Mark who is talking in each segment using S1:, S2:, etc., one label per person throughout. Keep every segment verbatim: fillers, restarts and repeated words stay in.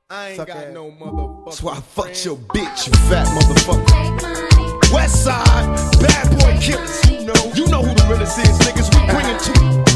S1: I ain't
S2: Suck
S1: got
S2: ass.
S1: no motherfucker.
S2: That's why I fucked your bitch, you fat motherfucker. West side, bad boy killers. You know, you know who the realest is, niggas. We bring it to you.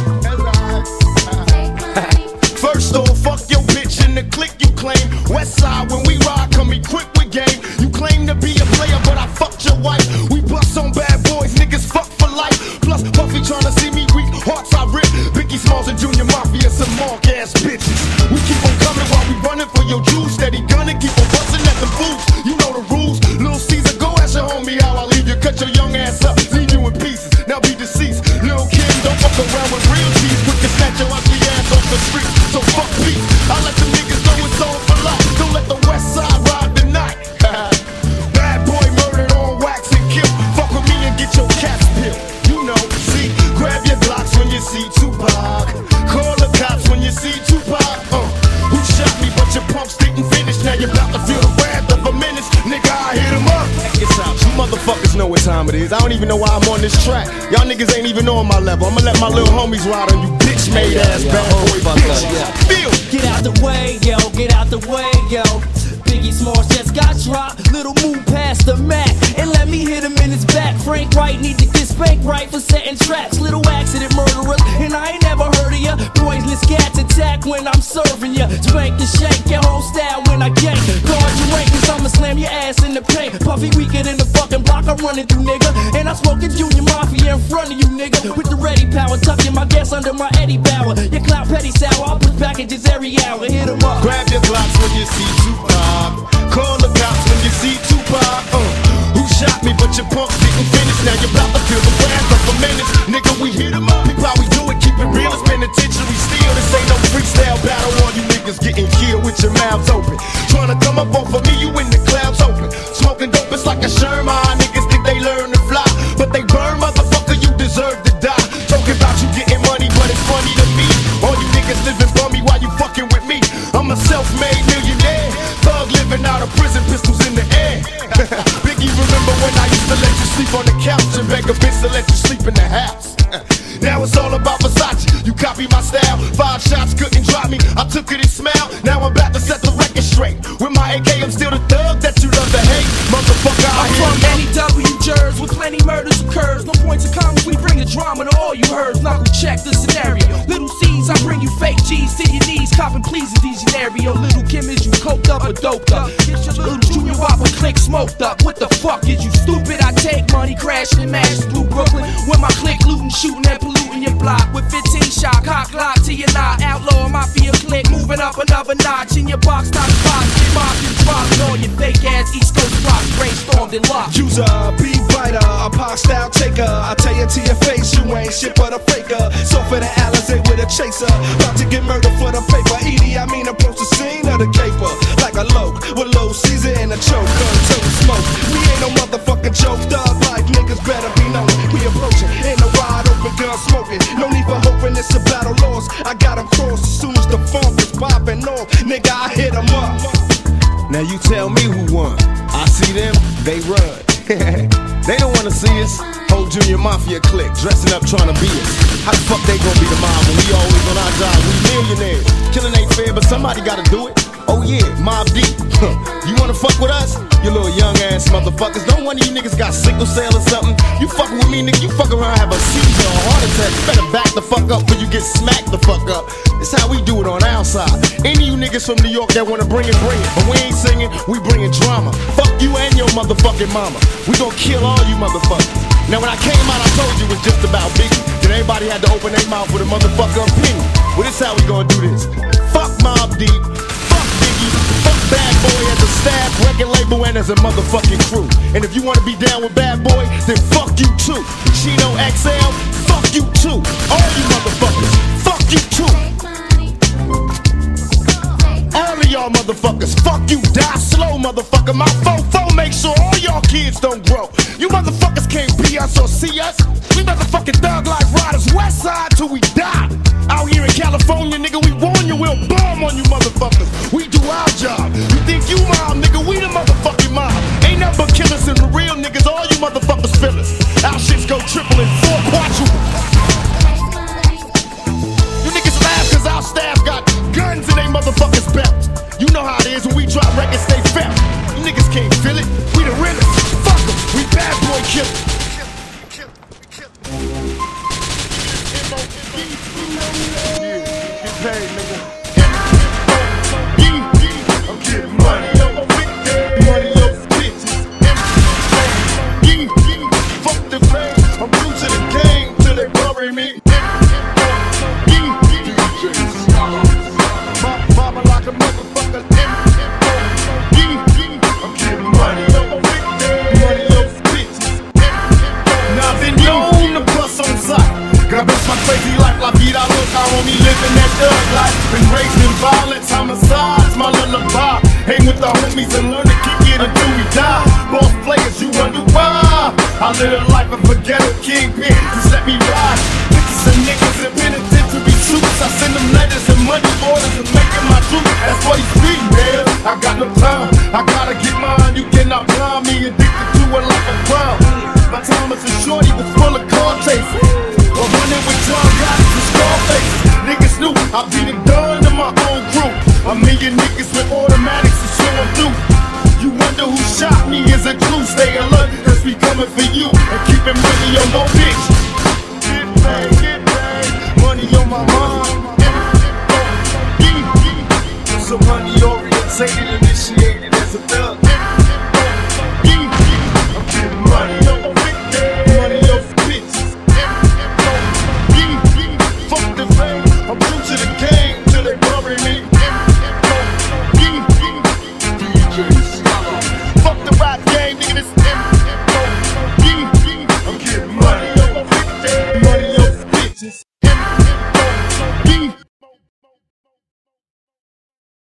S2: First off, fuck your bitch in the clique you claim. West side, when we ride, come equipped with game. You claim to be a player, but I fucked your wife. We bust on bad boys, niggas fuck for life. Plus, Puffy tryna see me weak, hearts I rip. Biggie Smalls and Junior Mafia, some mark ass bitches. We keep on coming while we running for your Jews. Steady gunning, keep on busting at them fools. You know the rules. Lil Caesar, go ask your homie how I leave you. Cut your young ass up, leave you in pieces. Now be deceased. Lil Kim, don't fuck around with real cheese. Quick to snatch your ugly ass off the street. So fuck peace. I let the niggas know it's all for life. Don't let the West Side ride the night. Bad boy murdered on wax and kill. Fuck with me and get your caps peeled. You know, see, grab your Glocks when you see Tupac. Call the cops when you see Tupac. Uh, who shot me but your pumps didn't finish. Now you're about to feel the wrath of a menace. Nigga, I hit him up. It's out. You motherfuckers know what time it is. I don't even know why I'm on this track. Y'all niggas ain't even on my level. I'ma let my little homies ride on you bitch made ass bad boy bitch. Feel.
S3: Get out the way, yo, get out the way, yo. Biggie Smalls just got dropped. Little move past the Mac and let me hit him in his back. Frank White need to get spanked right for setting traps. Little accident murderers, and I ain't never heard of ya. Poisonous cats attack when I'm serving ya. Spank and shake your whole style when I gank. Guard your rank, cause I'ma slam your ass in the paint. Puffy weaker than the fucking block I'm running through, nigga. And I'm smoking Junior Mafia in front of you, nigga. With the ready power, tucking my gas under my Eddie Bauer. Your clout petty sour, I'll push packages every hour. Hit 'em up.
S2: Grab your Glocks when you see Tupac. Call the cops when you see Tupac. Uh, who shot me but your punks didn't finish. Now you're about to feel the wrath of a menace. Nigga, we hit 'em up. People, how we do it, keep it real. It's penitentiary still. This ain't no freestyle battle. All you niggas getting killed with your mouths open. Trying to come up off of me, you in the clouds open. Smoking dope, it's like a Sherman. Niggas think they learn to fly, but they burn, motherfucker, you deserve to die. Talking about you getting money, but it's funny to me. All you niggas living for me while you fucking with me. I'm a self-made millionaire. Thug living out of prison, pistols in the air. Biggie, remember when I used to let you sleep on the couch and beg a bitch to let you sleep in the house? Now it's all about Versace. You copy my style. Five shots couldn't drop me. I took it and smiled. Now I'm about to set the record straight. With my A K, I'm still the thug that you love to hate. Motherfucker, I
S3: I'm from N E W Jersey, with plenty murders occurs. No points of comments, we bring the drama to all you heard. Knuckle check the scenario. Little C's, I bring you fake G's to your knees. Copping please in these scenario. Little Kim, is you coked up or doped up? Get your little Junior Whopper click smoked up. What the fuck is you stupid? I take money, crashing and mashes through Brooklyn. With my click looting, shooting and polluting your block. With fifteen shot, cock lock to your knot. Outlaw mafia click, moving up another notch. In your box, top box, get mopped and dropped. All your fake ass East Coast rocks, brainstormed and locked.
S4: User, be writer, a pop style taker. I tell you to your face, you ain't shit but a faker. So for the Alizé with a chaser, about to get murdered for the paper. Edie, I mean approach the scene of the caper like a loke with low Caesar and a choke until we smoke. We ain't no motherfucking joke, thug life niggas better be known. We approaching in a wide open gun smoking. No need for hoping it's a battle lost. I got 'em crossed as soon as the funk is popping off. Nigga, I hit 'em up.
S2: Now you tell me who won. I see them, they run. They don't wanna see us. Whole Junior Mafia clique, dressing up trying to be us. How the fuck they gonna be the mob when we always on our job? We millionaires. Killing ain't fair, but somebody gotta do it. Oh yeah, Mob Deep. You wanna fuck with us? You little young ass motherfuckers. Don't one of you niggas got sickle cell or something. You fucking with me, nigga, you fuck around, have a seizure or a heart attack. You better back the fuck up before you get smacked the fuck up. It's how we do it on our side. Any of you niggas from New York that wanna bring it, bring it. But we ain't singing, we bringing drama. Fuck you and your motherfucking mama. We gon' kill all you motherfuckers. Now when I came out, I told you it was just about Biggie. Then everybody had to open their mouth with a motherfucker opinion. Well, this how we gonna do this. Fuck Mob Deep. Fuck Bad Boy as a staff, record label, and as a motherfucking crew. And if you wanna be down with Bad Boy, then fuck you too. Chino X L, fuck you too. All you motherfuckers, fuck you too. All of y'all motherfuckers, fuck you, die slow, motherfucker. My fofo make sure all y'all kids don't grow. You motherfuckers can't be us or see us. We motherfucking thug life riders, West Side till we die. Out here in California, nigga, we warn you, we'll bomb on you motherfuckers. We do our job. You think you mob, nigga, we the motherfucking mob. Ain't nothing but killers and the real niggas, all you motherfuckers feel us. Our shits go triple and four quadruple. You niggas laugh cause our staff got guns in they motherfuckers belt. You know how it is. Yeah, get paid, nigga. I'm getting money, money over bitches. Fuck the fame, I'm true to the game till they bury me. Mama like a motherfucker. I'm getting money, money over bitches. Now I've been known to bust on sight. God bless my crazy life, la vida loca, homie, living that thug life. Been raised in violence, homicides, my lullaby. Hang with the homies and learn to kick it until we die. Boss players, you wonder why I live a life of a ghetto kingpin, just let me ride. Bitches and niggas in penitentiary suits, I send them letters and money orders and making my truth. That's what he's free, man. I got no time, I gotta get mine. You cannot blind me, addicted to it like a crime. My time as a shorty was full of car chases, or running with John Gotti and Scarface. Niggas knew I beat it done to my own crew. A million niggas with automatics to show them through. You wonder who shot me is a clue. Stay alert, cause we coming for you. And keep it money on no bitch.